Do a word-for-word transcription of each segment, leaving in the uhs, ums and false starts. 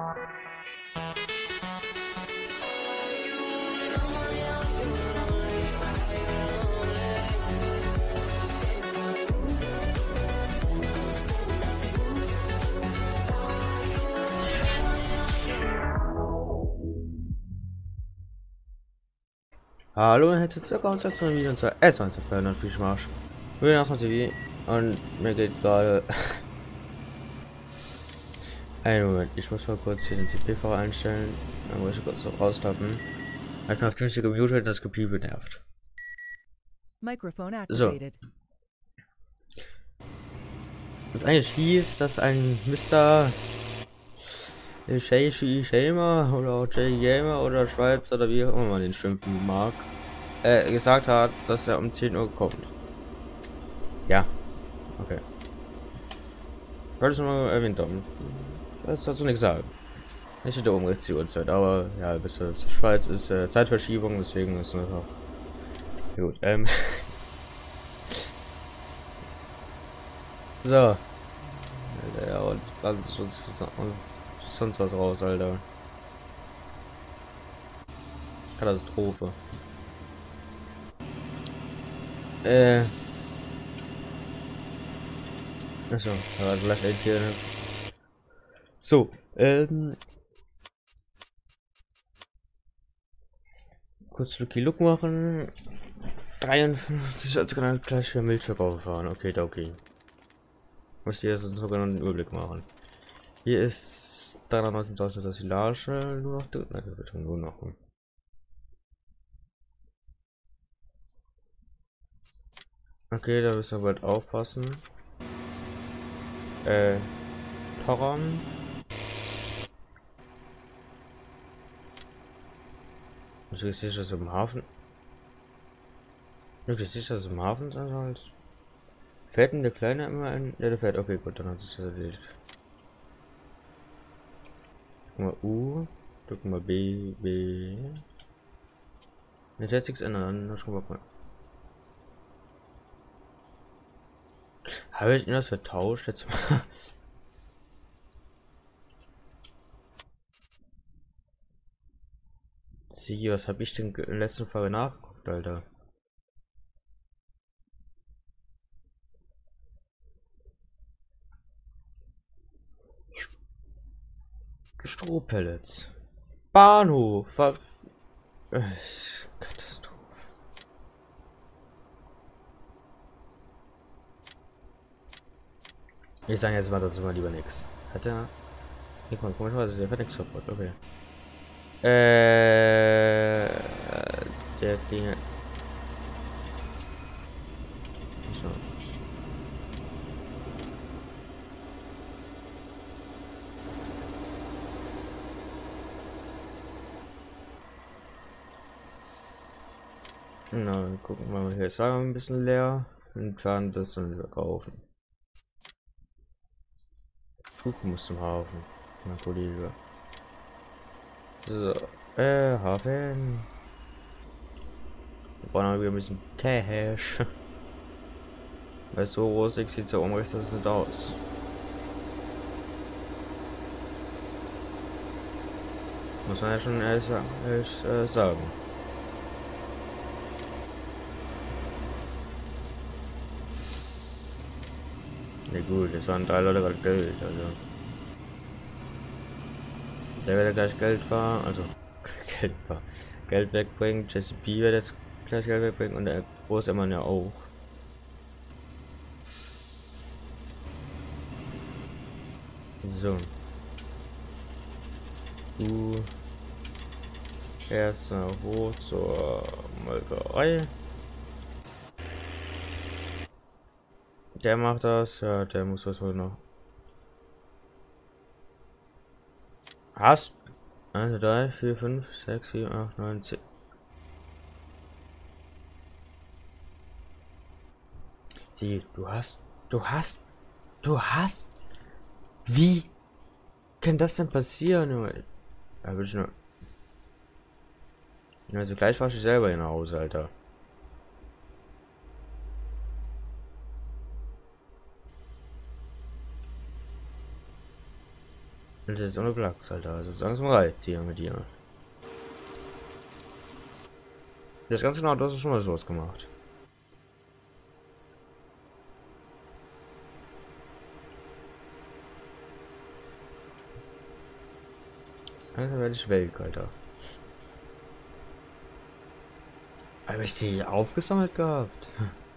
Hallo und herzlich willkommen zu einem Video zur S eins und viel Spaß. Ich bin erstmal T V und mir geht gerade. Einen Moment, ich muss mal kurz hier den C P-Fahrer einstellen. Dann muss ich kurz noch raustappen. Ich bin auf günstig gemutet, das Gepiepe nervt. So. Was eigentlich hieß, dass ein Mister Sheishi Shamer oder auch Jay Gamer oder Schweiz oder wie auch immer man den schimpfen mag, äh, gesagt hat, dass er um zehn Uhr kommt. Ja, okay. Ich wollte es mal erwähnt haben. Das dazu nichts sagen. Nicht wieder um die Uhrzeit, aber ja, bis zur Schweiz ist äh, Zeitverschiebung, deswegen ist einfach gut. Ähm. So. Alter, ja, und dann sonst, sonst was raus, Alter. Katastrophe. Äh. Achso, aber vielleicht ein Tier. So, ähm. Kurz Lucky Look machen. dreiundfünfzig, als kann gleich für Milchverkauf fahren. Okay, okay. Muss hier jetzt einen sogenannten Überblick machen. Hier ist dreihundertneunzehn das Silage nur noch drin. Nein, wird nur noch. Okay, da müssen wir bald aufpassen. Äh, Toron. Natürlich sicher, dass im Hafen. Wirklich sicher, dass im Hafen sein soll. Fährt denn der Kleine immer ein? Ja, der fährt. Okay, gut, dann hat sich das erledigt. Guck mal U. Drücken mal B, B. Jetzt hätte nichts ändern, dann schon mal. Habe ich das vertauscht jetzt mal? Sie, was habe ich denn in der letzten Folge nachgeguckt, Alter? Strohpellets. Bahnhof. Ver äh, Katastrophe. Ich sage jetzt mal, das ist immer lieber nichts. Hat er? Ich mal, komischerweise, der hat nichts kaputt. Okay. Äh, der Dinge. So. Na, gucken wir mal hier. Ist ein bisschen leer und fahren das dann wieder kaufen. Kuchen muss zum Hafen, mein Kollege. So, äh, Hafen. Wir brauchen aber wieder ein bisschen Cash. Weil so rosig sieht so umriss das nicht aus. Muss man ja schon ehrlich, ehrlich äh, sagen. Ne gut, es waren drei Leute gerade Geld, also. Der wird gleich Geld fahren, also Geld fahren. Geld wegbringen, Jesse B wird jetzt gleich Geld wegbringen und der Großmann ja auch. So. Du erstmal hoch zur Molkerei. Der macht das, ja, der muss was wohl noch. Hast eins, drei, vier, fünf, sechs, sieben, acht, neun, zehn. Sie, du hast, du hast, du hast. Wie kann das denn passieren? Da würde ich nur. Also gleich fahr ich selber in Hause, Alter. Das ist ohne Flachs, Alter. Das ist alles ein Reiz hier mit dir. Das ganze genau, du hast schon mal sowas gemacht. Alter, werde ich welk, Alter. Habe ich die aufgesammelt gehabt?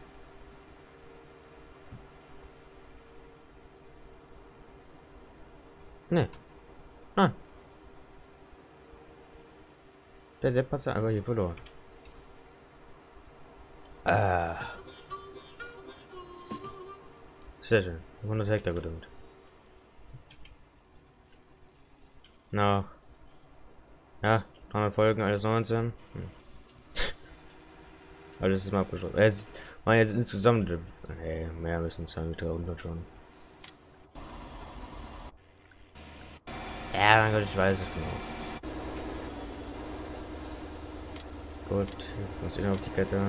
Ne. Nein. Der Depp hat sie einfach hier verloren. Ah. Sehr schön. hundert Hektar gedüngt. Na. Ja, dreihundert Folgen, alles neunzehn. Hm. Alles ist mal abgeschlossen. Jetzt waren jetzt insgesamt. Nee, mehr müssen zwei Meter hundert schon. Ja, mein Gott, ich weiß es genau. Gut, uns ihn auf die Kette.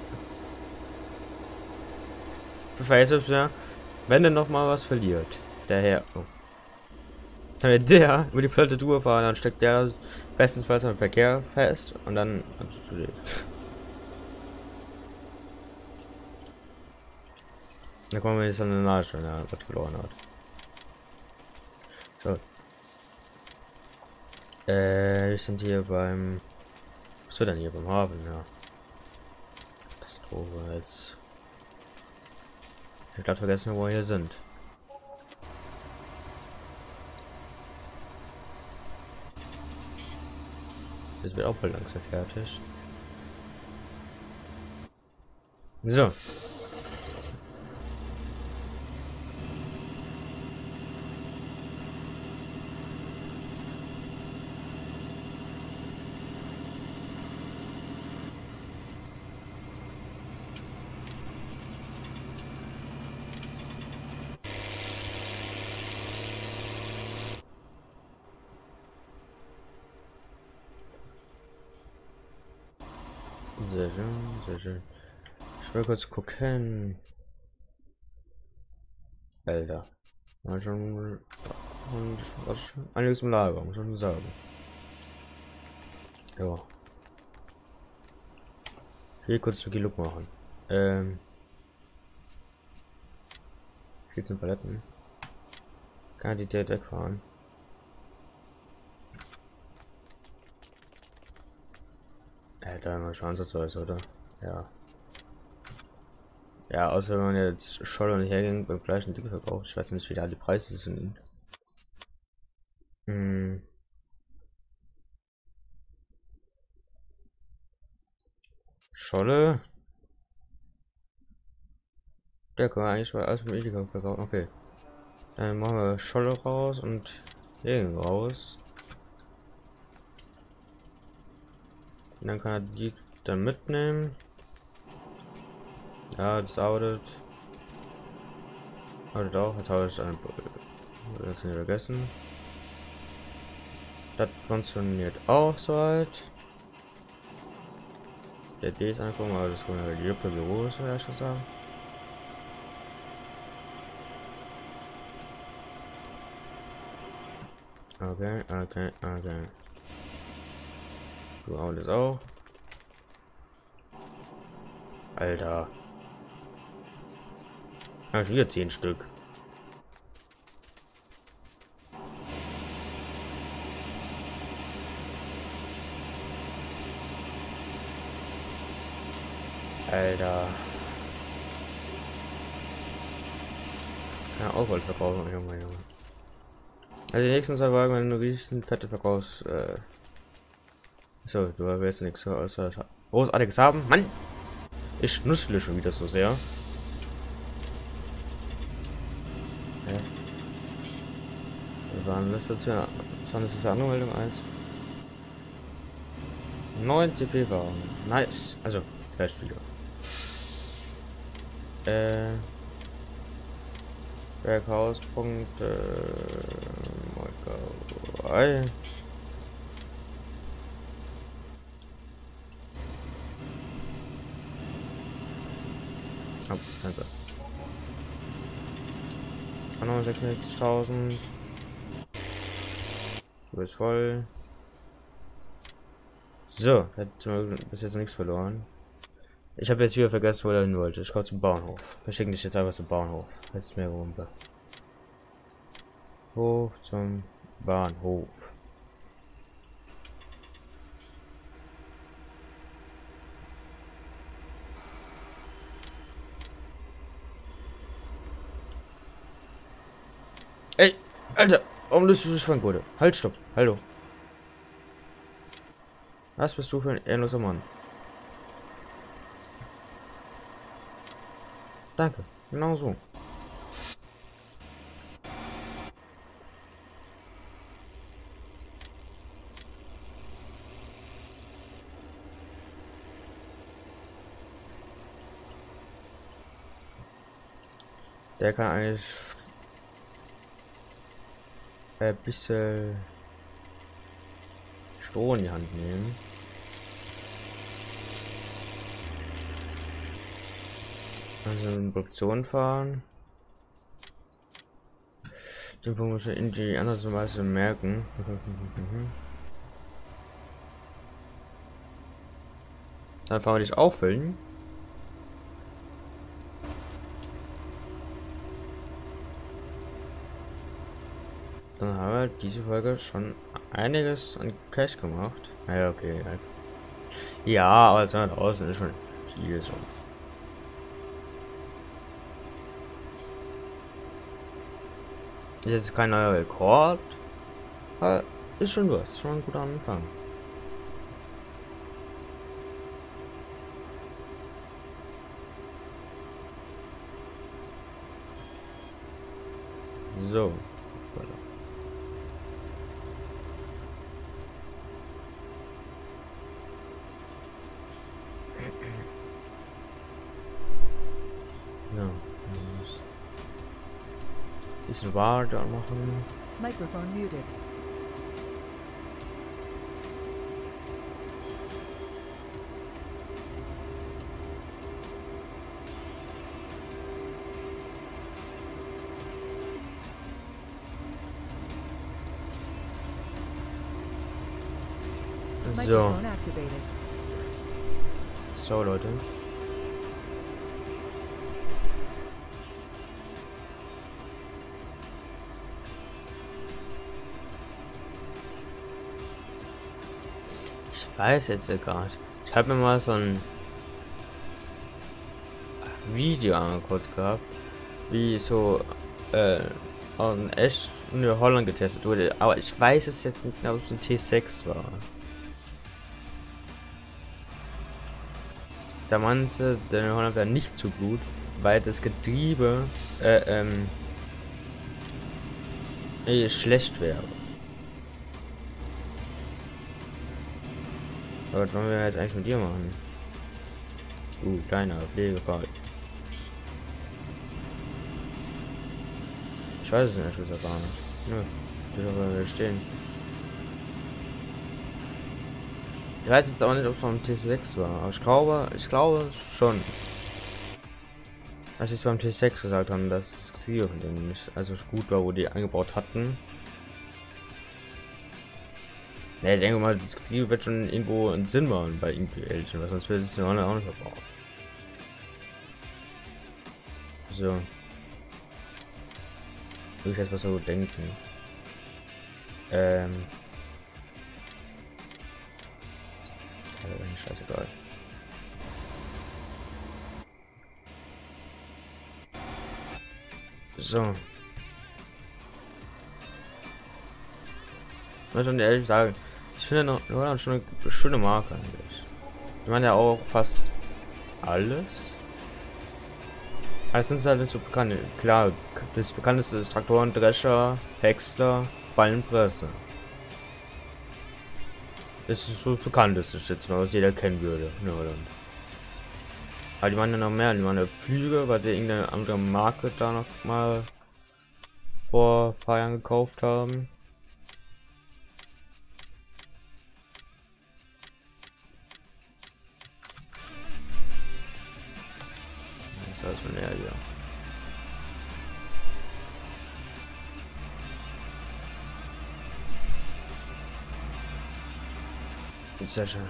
Für Faceapps, ja. Wenn er noch mal was verliert, der Herr. Oh. Wenn der über die platte Tour fahren, dann steckt der bestensfalls am Verkehr fest und dann. Da kommen wir jetzt an den Arsch, wenn er was verloren hat. So. Äh, wir sind hier beim. Was wird denn hier beim Hafen? Ja. Katastrophe jetzt. Ich hab grad vergessen, wo wir hier sind. Das wird auch bald langsam fertig. So. Sehr schön, sehr schön. Ich will kurz gucken. Alter. Mal schon. Und was? Einiges im Lager, muss man sagen. Ja. Ich will kurz Lucky Look machen. Ähm. vierzehn Paletten. Kann die direkt wegfahren. Ja, da mal schon ansatzweise, oder? Ja. Ja, außer wenn man jetzt Scholle und herging beim gleichen Ding verkauft. Ich weiß nicht, wie da die Preise sind. Hm. Scholle. Der kann man eigentlich mal alles mit Edeka verkaufen. Okay. Dann machen wir Scholle raus und Hering raus. Und dann kann er die dann mitnehmen. Ja, das arbeitet. Arbeitet auch. Jetzt habe ich eine. Das nicht vergessen. Das funktioniert auch soweit. Der D ist angekommen, aber das können wir die Lippe Büros, ja schon sagen. Okay, okay, okay. Du alles auch. Alter. Ja, schon wieder zehn Stück. Alter. Ja, auch Gold verkaufen, Junge, Junge. Also die nächsten zwei Wagen, wenn du riesen fette Verkaufs. Äh so, du willst nichts außer Großartiges haben. Mann! Ich nuschle schon wieder so sehr. Ja. Wir waren das jetzt ja. Was war das jetzt für Anmeldung eins? neun C P Wagen. Nice. Also, vielleicht wieder. Äh. Berghauspunkte. Molkerei. Oh, danke. sechsundsechzigtausend. Du bist voll. So, hat bis jetzt nichts verloren. Ich habe jetzt wieder vergessen, wo er hin wollte. Ich komme zum Bauernhof. Wir schicken dich jetzt einfach zum Bauernhof. Jetzt ist mehr runter. Hoch zum Bahnhof. Ey, Alter, warum löst du die Schwankquote? Halt, stopp, hallo. Was bist du für ein ehrenloser Mann? Danke, genau so. Der kann eigentlich ein bisschen Stroh in die Hand nehmen. Also in Produktion fahren. Den Punkt muss ich in die andere Weise merken. Dann fahren wir dich auffüllen. Dann haben wir diese Folge schon einiges an Cash gemacht. Ja, okay. Ja, aber zweihunderttausend ist schon viel so. Ist jetzt kein neuer Rekord, aber ist schon was, schon ein guter Anfang. So. Ja, bisschen Warte machen. Microphone muted. So. Microphone activated. So, Leute. Ich weiß jetzt ja gar nicht. Ich habe mir mal so ein Video angeguckt gehabt, wie so äh, in echt in Holland getestet wurde, aber ich weiß es jetzt nicht genau, ob es ein T sechs war. Da meinte der in Holland wäre nicht so gut, weil das Getriebe äh, ähm, eh schlecht wäre. Aber was wollen wir jetzt eigentlich mit dir machen? Du, kleiner Pflegefall. Ich weiß es nicht, ich weiß gar nicht. Nö, wir will stehen. Ich weiß jetzt auch nicht, ob es beim T sechs war, aber ich glaube, ich glaube schon. Als ich es beim T sechs gesagt haben, dass das Getriebe von denen nicht also gut war, wo die eingebaut hatten. Ja, ich denke mal, das Getriebe wird schon irgendwo einen Sinn machen bei Imperial, was sonst wird es ja auch nicht verbraucht. So. Würde ich jetzt was so denken. Ähm. Ja, scheißegal. So. Ich muss schon ehrlich sagen, ich finde noch Holland schon eine schöne Marke eigentlich. Ich meine ja auch fast alles. Also sind halt nicht so bekannt. Klar, das bekannteste ist Traktoren, Drescher, Häcksler, Ballenpresse. Das ist so das bekannteste jetzt noch, was jeder kennen würde in Holland. Aber die waren ja noch mehr, die waren ja Flüge, weil die irgendeine andere Marke da noch mal vor ein paar Jahren gekauft haben. Das ist schon eher hier. Sehr schön.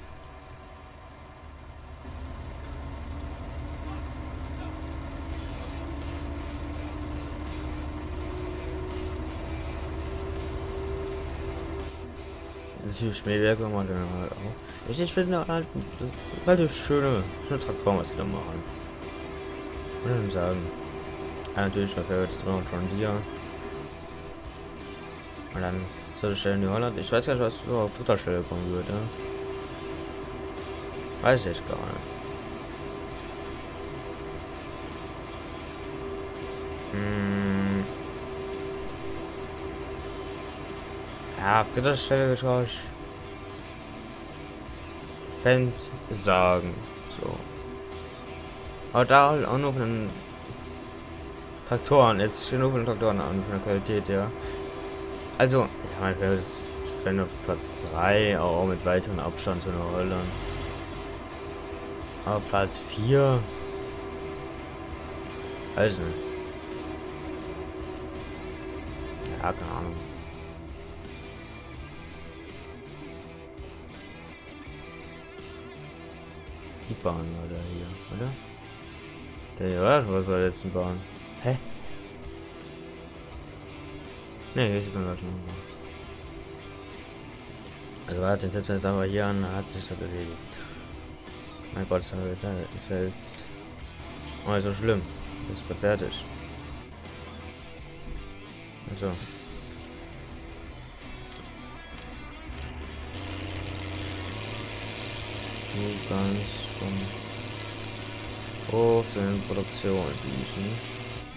Natürlich Schmähwerke man dann halt auch. Ich, ich finde halt relativ schöne, schöne Traktoren, was sie da machen. Muss ich sagen. Ja, natürlich, mein Favorite ist immer noch John Deere. Und dann zur Stelle New Holland. Ich weiß gar nicht, was so auf dritter Stelle kommen würde. Weiß ich echt gar nicht. Hm. Ja, auf dritter Stelle geschaut. Fände sagen. So. Aber da halt auch noch einen Traktoren. Jetzt stehen nur von den Traktoren an, von der Qualität, ja. Also, ja, mein Favorit ist Fan auf Platz drei, auch mit weiteren Abstand zu einer Holland. Aber Platz vier. Also. Ja, keine Ahnung. Die Bahn oder hier, oder? Der ja, was war der letzten Bahn? Hä? Ne, hier sieht man das noch. Also warte, jetzt setzen wir jetzt aber hier an, hat sich das erledigt. Mein Gott, ist ja jetzt oh, so schlimm. Das wird fertig. Also. Nur ganz von hoch in Produktion gießen.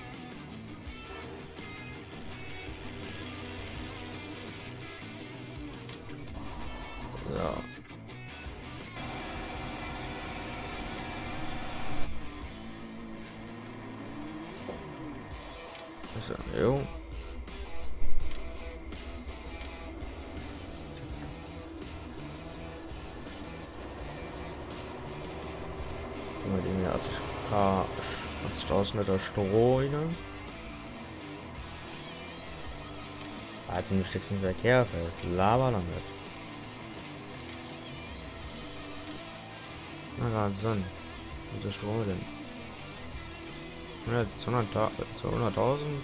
Ja. So, jo. Mal die mir achtzigtausend Liter Stroh rein. Ah, du steckst nicht Verkehr fest. Lava damit. Na gerade Sonne. Wie viel Strom denn? zweihunderttausend?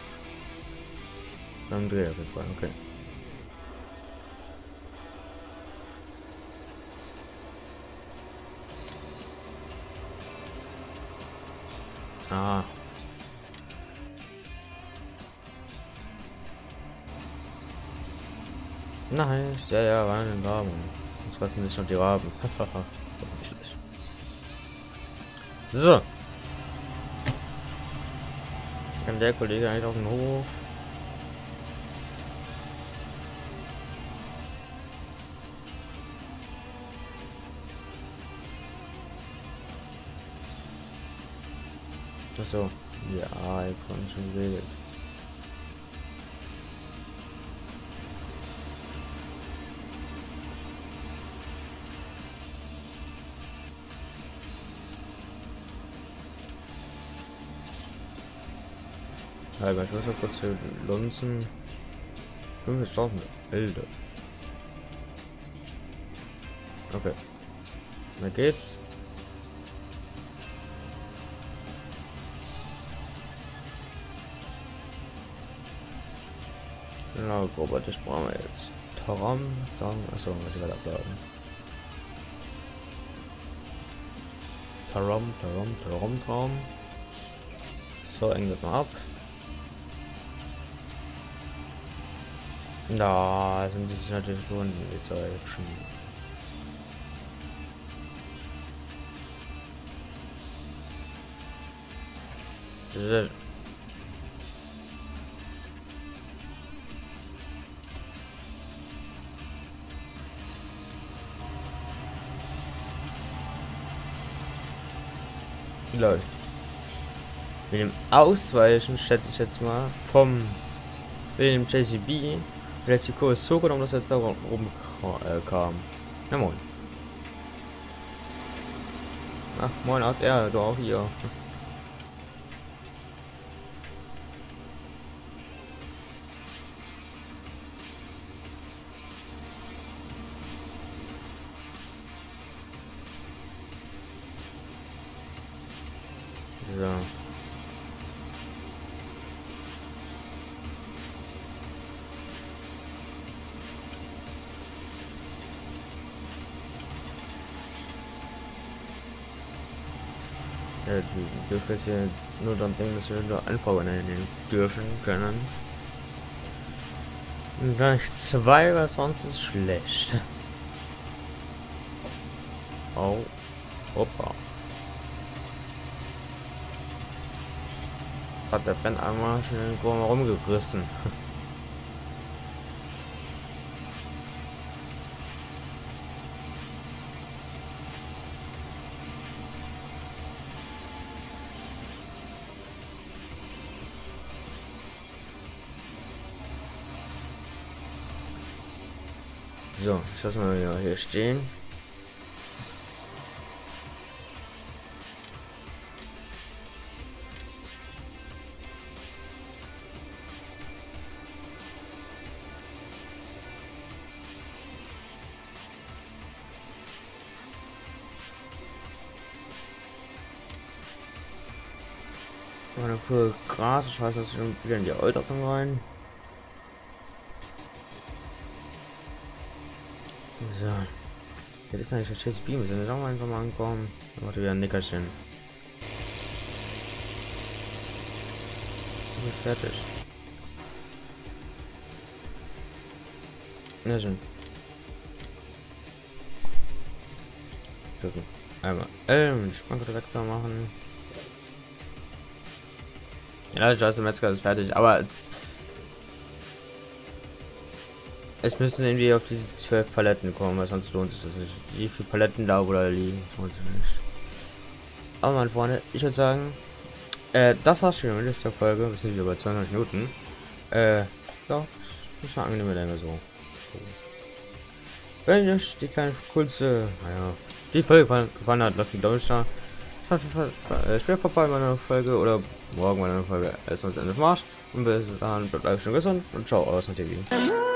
Dann Dreh auf jeden Fall, okay. Ah. Nice, ja, ja, rein in den Raben. Jetzt fressen nicht schon die Raben. So. Kann der Kollege eigentlich auf den Hof? Achso. Ja, ich kann schon geregelt. Also ich muss mal kurz hier lunzen. fünfzigtausend Bilder. Okay. Da geht's. Genau, Robert, das brauchen wir jetzt. Taram, sagen, achso, muss ich gerade abladen. Taram, Taram, Taram, Taram. So, eng wird mal ab. Da sind sie sich natürlich gewonnen, die zwei hübschen. Das läuft. Mit dem Ausweichen, schätze ich jetzt mal, vom dem J C B, wird jetzt die Kurve so genommen, dass er jetzt auch oben kam. Na moin. Ach moin, hat er doch auch hier. So. Ja, die dürfen jetzt hier nur dann denken, dass wir nur einfach nehmen dürfen können. Und gleich zwei, weil sonst ist schlecht. Oh. Opa. Hat der Ben einmal schnell irgendwo mal rumgerissen. So, ich lasse mal hier stehen. Meine für Gras, ich weiß, dass ich schon wieder in die Eultoppen rein. So. Das ist eigentlich ein schönes Beam. Wir sind auch einfach mal ankommen. Dann macht wieder ein Nickerchen. Wir sind fertig. Ja, schön. Gucken. Einmal ähm, Spannkontakt machen. Ja, ich weiß, der Metzger ist fertig, aber es, es müssen irgendwie auf die zwölf Paletten kommen, weil sonst lohnt sich das nicht. Wie viele Paletten da oder liegen, lohnt sich nicht. Aber meine Freunde, ich würde sagen, äh, das war's schon mit der Folge. Wir sind wieder bei zweihundert Minuten. Äh, ja, das ist eine angenehme Länge so. Wenn euch die kleine kurze, naja, die Folge gefallen, gefallen hat, lasst einen Daumen da. Später vorbei meine Folge oder morgen meine Folge. Erstmal das Ende vom Arsch. Und bis dann bleibt euch schon gesund und ciao, aus dem T V.